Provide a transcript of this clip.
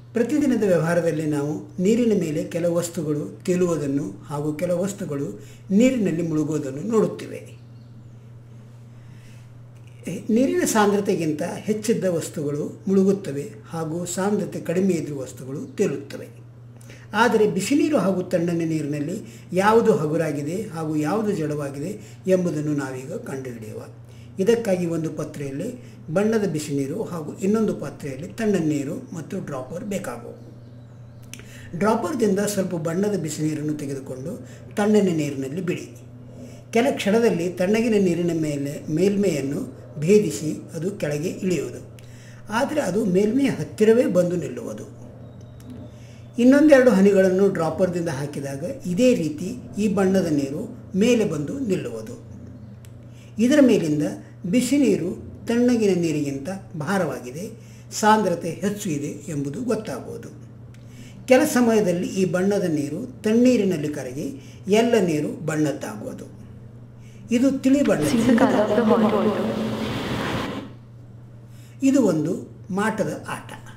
ಪ್ರತಿದಿನದ ವ್ಯವಹಾರದಲ್ಲಿ ನಾವು ನೀರಿನ ಮೇಲೆ ಕೆಲವು ವಸ್ತುಗಳು ತೇಲುವುದನ್ನು ಹಾಗೂ ಕೆಲವು ವಸ್ತುಗಳು ನೀರಿನಲ್ಲಿ ಮುಳುಗುವುದನ್ನು ನೋಡುತ್ತೇವೆ. ನೀರಿನ ಸಾಂದ್ರತೆಗಿಂತ ಹೆಚ್ಚಿದ್ದ ವಸ್ತುಗಳು ಮುಳುಗುತ್ತವೆ ಹಾಗೂ ಸಾಂದ್ರತೆ ಕಡಿಮೆ ಇದ್ದ ವಸ್ತುಗಳು ತೇಲುತ್ತವೆ. ಆದರೆ ಬಿಸಿನೀರು ಹಾಗೂ ತಣ್ಣನೆ ನೀರಿನಲ್ಲಿ ಯಾವುದು ಹಗುರಾಗಿದೆ ಹಾಗೂ ಯಾವುದು ಜಡವಾಗಿದೆ ಎಂಬುದನ್ನು ನಾವೀಗ ಕಂಡುಹಿಡಿಯುವ. ಇದಕ್ಕಾಗಿ ಒಂದು ಪಾತ್ರೆಯಲ್ಲಿ ಬಣ್ಣದ ಬಿಸಿನೀರು ಹಾಗೂ ಇನ್ನೊಂದು ಪಾತ್ರೆಯಲ್ಲಿ ತಣ್ಣನೆ ನೀರು ಮತ್ತು ಡ್ರಾಪರ್ ಬೇಕಾಗುವು. ಡ್ರಾಪರ್ದಿಂದ ಸ್ವಲ್ಪ ಬಣ್ಣದ ಬಿಸಿನೀರನ್ನು ತೆಗೆದುಕೊಂಡು ತಣ್ಣನೆ ನೀರಿನಲ್ಲಿ ಬಿಡಿ. ಕೆಲ ಕ್ಷಣದಲ್ಲಿ ತಣ್ಣಗಿನ ನೀರಿನ ಮೇಲ್ಮೆಯನ್ನು ಭೇದಿಸಿ ಅದು ಕೆಳಗೆ ಇಳಿಯುವುದು. ಆದರೆ ಅದು ಮೇಲ್ಮೆಯ ಹತ್ತಿರವೇ ಬಂದು ನಿಲ್ಲುವುದು. ಇನ್ನೊಂದೆರಡು ಹನಿಗಳನ್ನು ಡ್ರಾಪರ್ದಿಂದ ಹಾಕಿದಾಗ ಇದೇ ರೀತಿ ಈ ಬಣ್ಣದ ನೀರು ಮೇಲೆ ಬಂದು ನಿಲ್ಲುವುದು. ಇದರ ಮೇಲಿಂದ ಬಿಸಿನೀರು ತಣ್ಣಗಿನ ನೀರಿಗಿಂತ ಭಾರವಾಗಿದೆ, ಸಾಂದ್ರತೆ ಹೆಚ್ಚು ಇದೆ ಎಂಬುದು ಗೊತ್ತಾಗುವುದು. ಕೆಲ ಸಮಯದಲ್ಲಿ ಈ ಬಣ್ಣದ ನೀರು ತಣ್ಣೀರಿನಲ್ಲಿ ಕರಗಿ ಎಲ್ಲ ನೀರು ಬಣ್ಣದ್ದಾಗುವುದು. ಇದು ತಿಳಿ ಬಣ್ಣ. ಇದು ಒಂದು ಮಾಟದ ಆಟ.